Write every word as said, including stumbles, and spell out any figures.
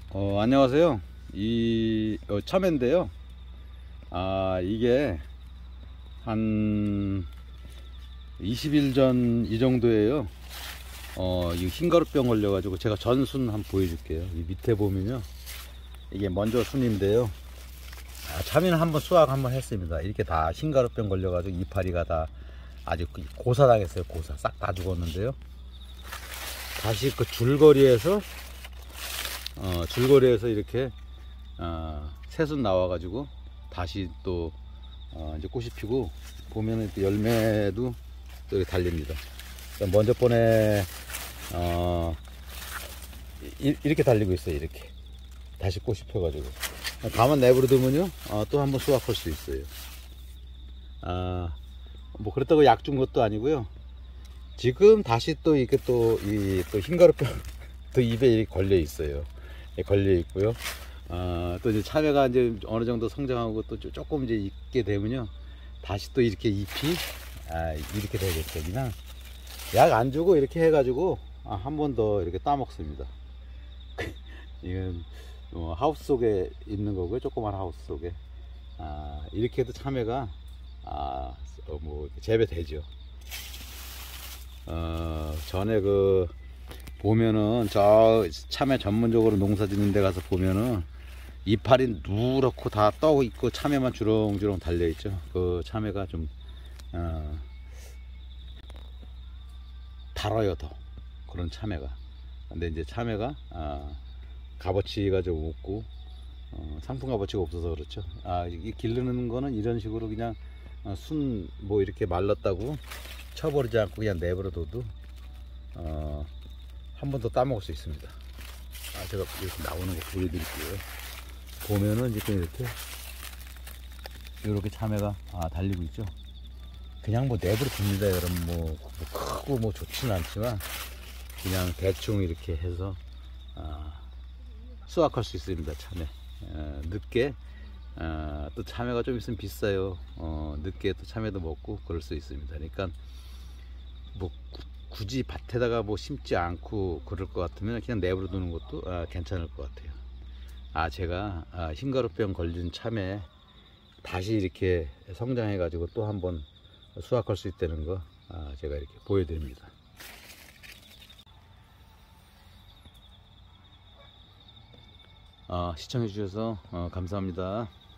어, 안녕하세요. 이 어, 참외인데요. 아, 이게 한 이십 일 전 이 정도예요. 어, 이 흰가루병 걸려가지고 제가 전순 한번 보여줄게요. 이 밑에 보면요. 이게 먼저 순인데요. 아, 참외는 한번 수확 한번 했습니다. 이렇게 다 흰가루병 걸려가지고 이파리가 다 아주 고사당했어요. 고사 싹 다 죽었는데요. 다시 그 줄거리에서 어, 줄거리에서 이렇게 어, 새순 나와가지고 다시 또 어, 이제 꽃이 피고 보면은 또 열매도 또 이렇게 달립니다. 먼저 번에 어, 이, 이렇게 달리고 있어요. 이렇게 다시 꽃이 펴가지고 가만 내버려두면요 어, 또 한번 수확할 수 있어요. 아, 뭐 그렇다고 약 준 것도 아니고요. 지금 다시 또 이게 또 이 또 흰가루병 또 입에 걸려 있어요. 걸려 있고요. 어, 또 이제 참외가 이제 어느 정도 성장하고 또 조금 이제 익게 되면요. 다시 또 이렇게 잎이 아, 이렇게 되겠죠. 그냥 약 안 주고 이렇게 해가지고 아, 한 번 더 이렇게 따먹습니다. 이건 어, 하우스 속에 있는 거고요. 조그만 하우스 속에 아, 이렇게 해도 참외가 아, 어, 뭐 재배되죠. 어, 전에 그 보면은 저 참외 전문적으로 농사 짓는 데 가서 보면은 이파리 누렇고 다 떠 있고 참외만 주렁주렁 달려 있죠. 그 참외가 좀 어, 달아요 더 그런 참외가. 근데 이제 참외가 어, 값어치가 좀 없고 어, 상품 값어치가 없어서 그렇죠. 아, 이 기르는 거는 이런 식으로 그냥 어, 순 뭐 이렇게 말랐다고 쳐버리지 않고 그냥 내버려둬도 어, 한 번 더 따먹을 수 있습니다. 아, 제가 이렇게 나오는 거 보여드릴게요. 보면은 지금 이렇게 이렇게 참외가 아, 달리고 있죠. 그냥 뭐 내버려 둡니다. 여러분 뭐, 뭐 크고 뭐 좋지는 않지만 그냥 대충 이렇게 해서 아, 수확할 수 있습니다. 참외 어, 늦게 어, 또 참외가 좀 있으면 비싸요. 어, 늦게 또 참외도 먹고 그럴 수 있습니다. 그러니까 뭐 구, 굳이 밭에다가 뭐 심지 않고 그럴 것 같으면 그냥 내버려 두는 것도 아, 괜찮을 것 같아요. 아, 제가 아, 흰가루병 걸린 참외 다시 이렇게 성장해 가지고 또 한번 수확할 수 있다는 거 아, 제가 이렇게 보여드립니다. 아, 시청해 주셔서 어, 감사합니다.